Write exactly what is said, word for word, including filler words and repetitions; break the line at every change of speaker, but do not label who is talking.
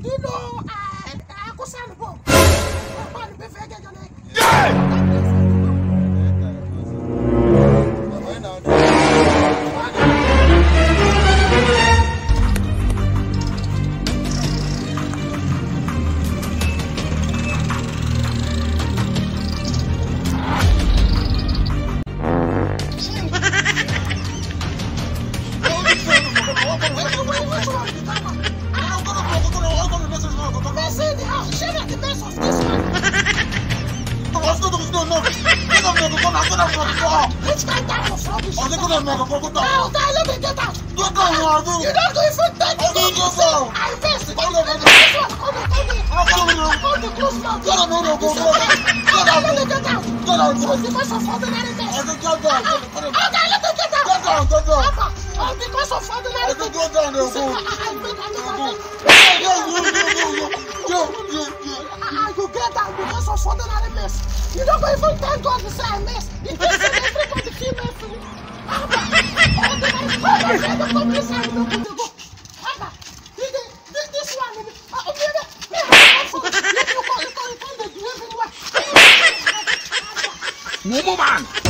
Do you know uh, Uncle Sanbo? Which kind of rubbish? Oh, they're gonna make a go down. Oh, let me get out. Go down, you don't go even take it. I go down. I invest. Come on, come on, come on. Come on, close now. Get out, no, no, go down. Get out, let me get out. Get out, so because of ordinary things. I can get down. Okay, let me get out. Get down, get down. Oh, because of ordinary things. I can go down there, go. I think I can go. You get out because of ordinary mess. You don't even thank God to say I mess. You just say everybody keep messing. Abba, ordinary mess. The company say we don't put the go. Abba, this one, uh, okay, you can't do everywhere.
Momo man.